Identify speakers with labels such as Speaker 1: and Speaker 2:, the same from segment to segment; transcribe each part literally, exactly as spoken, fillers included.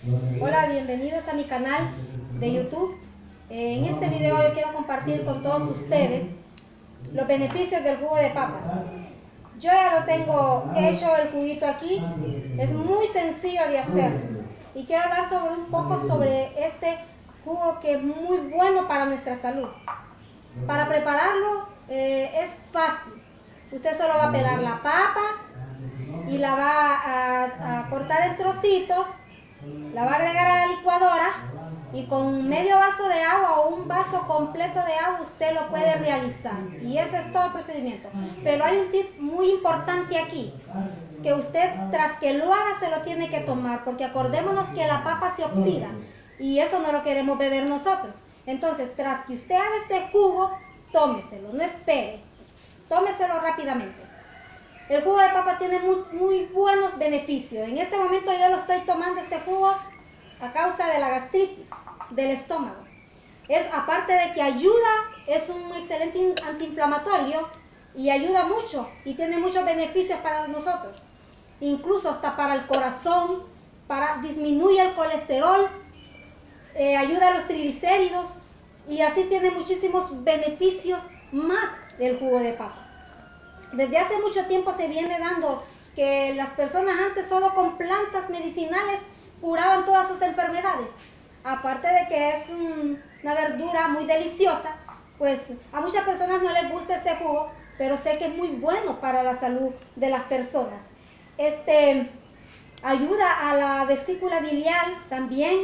Speaker 1: Hola, bienvenidos a mi canal de YouTube. Eh, en este video yo quiero compartir con todos ustedes los beneficios del jugo de papa. Yo ya lo tengo hecho el juguito aquí, es muy sencillo de hacer y quiero hablar sobre un poco sobre este jugo que es muy bueno para nuestra salud. Para prepararlo eh, es fácil. Usted solo va a pelar la papa y la va a, a cortar en trocitos, la va a agregar a la licuadora y con medio vaso de agua o un vaso completo de agua usted lo puede realizar. Y eso es todo el procedimiento. Pero hay un tip muy importante aquí, que usted tras que lo haga se lo tiene que tomar, porque acordémonos que la papa se oxida y eso no lo queremos beber nosotros. Entonces, tras que usted haga este jugo, tómeselo, no espere, tómeselo rápidamente. El jugo de papa tiene muy, muy buenos beneficios. En este momento yo lo estoy tomando este jugo a causa de la gastritis del estómago. Es, aparte de que ayuda, es un excelente antiinflamatorio y ayuda mucho y tiene muchos beneficios para nosotros. Incluso hasta para el corazón, para disminuye el colesterol, eh, ayuda a los triglicéridos y así tiene muchísimos beneficios más del jugo de papa. Desde hace mucho tiempo se viene dando que las personas antes solo con plantas medicinales curaban todas sus enfermedades. Aparte de que es un, una verdura muy deliciosa, pues a muchas personas no les gusta este jugo, pero sé que es muy bueno para la salud de las personas. Este ayuda a la vesícula biliar también,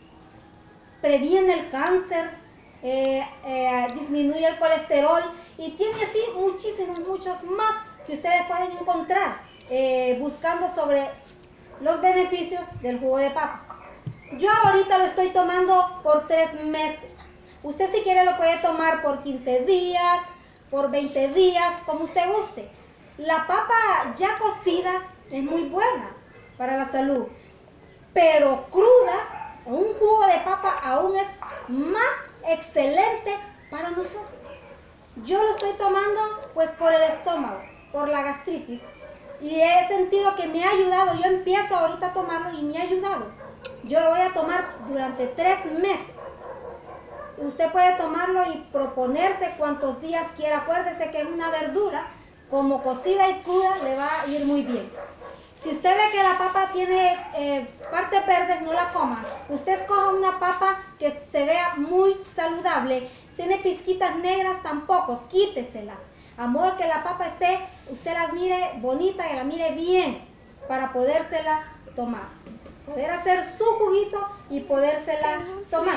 Speaker 1: previene el cáncer, Eh, eh, disminuye el colesterol y tiene así muchísimos, muchos más que ustedes pueden encontrar eh, buscando sobre los beneficios del jugo de papa. Yo ahorita lo estoy tomando por tres meses. Usted si quiere lo puede tomar por quince días, por veinte días, como usted guste. La papa ya cocida es muy buena para la salud, pero cruda, un jugo de papa aún es más excelente para nosotros. Yo lo estoy tomando pues por el estómago, por la gastritis, y he sentido que me ha ayudado. Yo empiezo ahorita a tomarlo y me ha ayudado. Yo lo voy a tomar durante tres meses. Usted puede tomarlo y proponerse cuantos días quiera. Acuérdese que es una verdura, como cocida y cruda le va a ir muy bien. Si usted ve que la papa tiene eh, partes verdes, no la coma. Usted escoja una papa que se vea muy saludable. Tiene pizquitas negras, tampoco, quíteselas. A modo que la papa esté, usted la mire bonita y la mire bien para podérsela tomar. Poder hacer su juguito y podérsela tomar.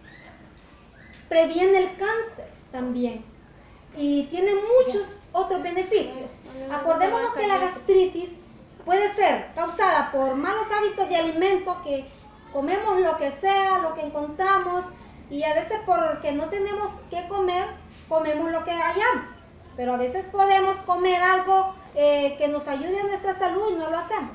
Speaker 1: Previene el cáncer también. Y tiene muchos otros beneficios. Acordémonos que la gastritis puede ser causada por malos hábitos de alimento, que comemos lo que sea, lo que encontramos, y a veces porque no tenemos que comer, comemos lo que hayamos. Pero a veces podemos comer algo eh, que nos ayude a nuestra salud y no lo hacemos.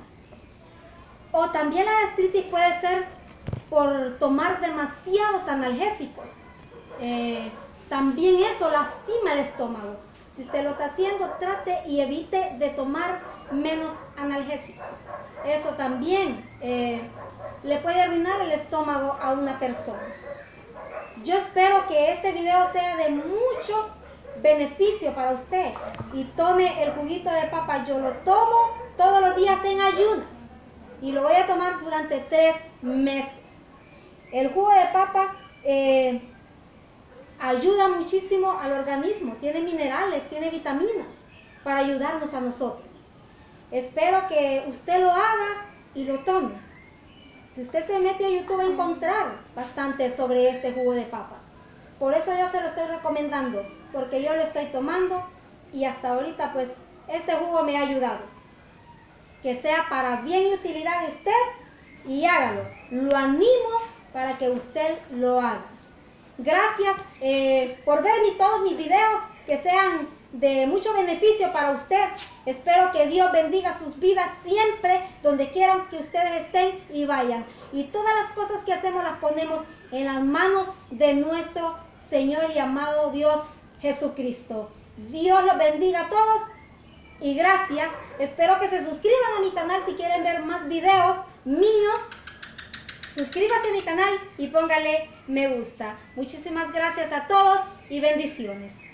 Speaker 1: O también la gastritis puede ser por tomar demasiados analgésicos. Eh, también eso lastima el estómago. Si usted lo está haciendo, trate y evite de tomar menos analgésicos. Eso también eh, le puede arruinar el estómago a una persona. Yo espero que este video sea de mucho beneficio para usted y tome el juguito de papa. Yo lo tomo todos los días en ayuno y lo voy a tomar durante tres meses. El jugo de papa eh, ayuda muchísimo al organismo, tiene minerales, tiene vitaminas para ayudarnos a nosotros. Espero que usted lo haga y lo tome. Si usted se mete a YouTube va a encontrar bastante sobre este jugo de papa. Por eso yo se lo estoy recomendando, porque yo lo estoy tomando y hasta ahorita pues este jugo me ha ayudado. Que sea para bien y utilidad de usted y hágalo. Lo animo para que usted lo haga. Gracias eh, por ver mi, todos mis videos, que sean de mucho beneficio para usted. Espero que Dios bendiga sus vidas siempre, donde quieran que ustedes estén y vayan. Y todas las cosas que hacemos las ponemos en las manos de nuestro Señor y amado Dios Jesucristo. Dios los bendiga a todos y gracias. Espero que se suscriban a mi canal si quieren ver más videos míos suscríbase a mi canal y póngale me gusta. Muchísimas gracias a todos y bendiciones.